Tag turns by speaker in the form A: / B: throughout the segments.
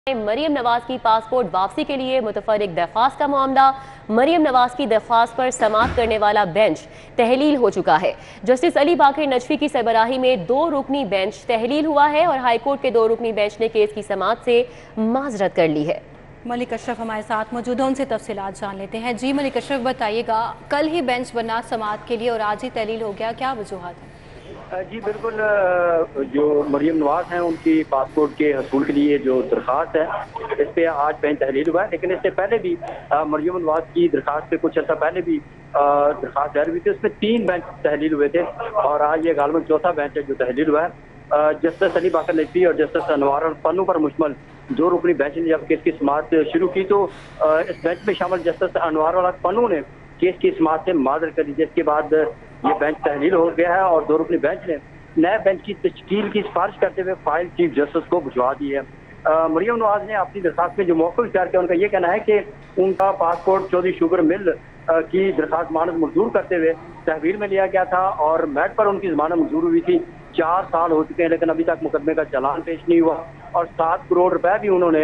A: मरियम नवाज की पासपोर्ट वापसी के लिए मुतफर्रिक दरख्वास्त का मामला। मरियम नवाज की दरख्वास्त पर समाअत करने वाला बेंच तहलील हो चुका है। जस्टिस अली बाकर नजफी की सरबराही में 2 रुकनी बेंच तहलील हुआ है और हाईकोर्ट के 2 रुकनी बेंच ने केस की समाअत से माजरत कर ली है।
B: मलिक अशरफ हमारे साथ मौजूद हैं, उनसे तफसीलात जान लेते हैं। जी मलिक अशरफ, बताइएगा, कल ही बेंच बना समाअत के लिए और आज ही तहलील हो गया, क्या वजूहात है?
C: जी बिल्कुल, जो मरियम नवाज हैं उनकी पासपोर्ट के हसूल के लिए जो दरख्वास्त है इस पर आज बेंच तहलील हुआ है। लेकिन इससे पहले भी मरियम नवाज की दरख्वास्त पे कुछ अर्सा पहले भी दरख्वास्त दायर हुई थी, उसमें 3 बेंच तहलील हुए थे और आज ये गालबन चौथा बेंच है जो तहलील हुआ है। जस्टिस अली बाकर नकवी और जस्टिस अनवार पन्नू पर मुश्तमिल 2 रुकनी बेंच ने जब केस की समाअत शुरू की तो इस बेंच में शामिल जस्टिस अनवार पन्नू ने केस की समाअत से माजरत कर दी, जिसके बाद ये बेंच तहलील हो गया है और 2 रुकनी बेंच ने नए बेंच की तश्कील की सिफारिश करते हुए फाइल चीफ जस्टिस को भिजवा दी है। मरियम नवाज ने अपनी दरखास्त में जो मौक़िफ़ इख्तियार किया, उनका ये कहना है कि उनका पासपोर्ट चौधरी शुगर मिल की दरखास्त मानद मंजूर करते हुए तहवील में लिया गया था और मैट पर उनकी जमानत मंजूर हुई थी। 4 साल हो चुके हैं लेकिन अभी तक मुकदमे का चालान पेश नहीं हुआ और 7 करोड़ रुपए भी उन्होंने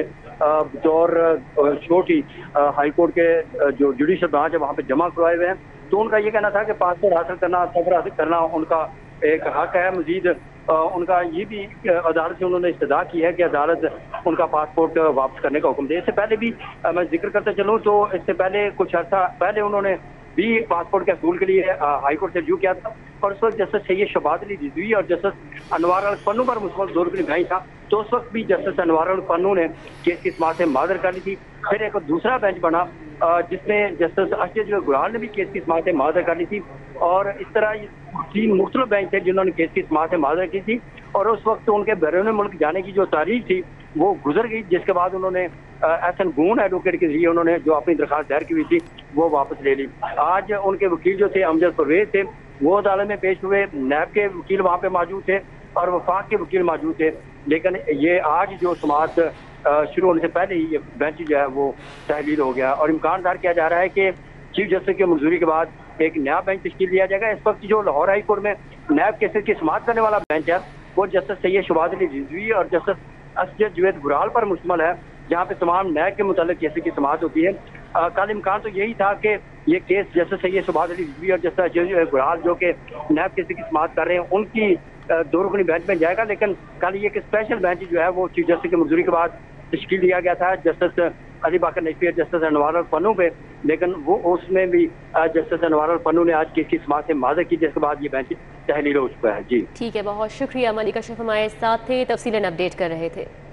C: बतौर छोटी हाईकोर्ट के जो जुडिशल ब्रांच है वहाँ पे जमा करवाए हुए हैं। तो उनका ये कहना था कि पासपोर्ट हासिल करना, सफर हासिल करना उनका एक हक है। मजीद उनका ये भी अदालत से उन्होंने इस्तदा की है कि अदालत उनका पासपोर्ट वापस करने का हुक्म दे। इससे पहले भी मैं जिक्र करते चलूँ तो इससे पहले कुछ अर्सा पहले उन्होंने भी पासपोर्ट के हसूल के लिए हाईकोर्ट से रजू किया था और उस वक्त जस्टिस सैयद शबाद अली रिजवी और जस्टिस अनवार पन्नू पर मुश्तमिल 2 रुकनी बेंच था। तो उस वक्त भी जस्टिस अनवार पन्नू ने केस की समाअत से माजर कर ली थी। फिर एक दूसरा बेंच बना जिसमें जस्टिस अशरफ गुराल ने भी केस की समाअत से माजर कर ली थी और इस तरह 3 मुख्तलिफ बेंच थे जिन्होंने केस की समाअत से माजर की थी और उस वक्त उनके बैरून मुल्क जाने की जो तारीख थी वो गुजर गई, जिसके बाद उन्होंने एहसन गून एडवोकेट के जरिए उन्होंने जो अपनी दरखास्त दायर की हुई थी वो वापस ले ली। आज उनके वकील जो थे अमजद परवेज थे वो अदालत में पेश हुए, नैब के वकील वहाँ पे मौजूद थे और वफाक के वकील मौजूद थे। लेकिन ये आज जो समाअत शुरू होने से पहले ही ये बेंच जो है वो तहलील हो गया और इम्कान दार किया जा रहा है कि चीफ जस्टिस की मंजूरी के बाद एक नया बेंच तश्कील दिया जाएगा। इस वक्त जो लाहौर हाई कोर्ट में नैब केसेस की समाअत करने वाला बेंच है वो जस्टिस सैयद शबाद अली रिजवी और जस्टिस अशरफ जुवैद गुराल पर मुश्तमिल है, जहाँ पे तमाम नैब के मुतालिक केसेस की समाअत होती है। कल इम्कान तो यही था कि ये केस जस्टिस सैयद शबाद अली रिजवी और जस्टिस अशरफ जुवैद गुराल जो कि नैब केसेस की समाअत कर रहे हैं उनकी 2 रुकनी बेंच में जाएगा। लेकिन कल ये एक स्पेशल बेंच जो है वो चीफ जस्टिस की मंजूरी के बाद तश्कील दिया गया था जस्टिस अली बाकर नकवी और जस्टिस अनवार पन्नू पे, लेकिन वो उसमें भी जस्टिस अनवार पन्नू ने आज केस की समाअत से माजर की, जिसके बाद ये बेंच तहलील हो चुका है। जी
A: ठीक है, बहुत शुक्रिया। मलिक अशरफ हमारे साथ थे, तफसीलन अपडेट कर रहे थे।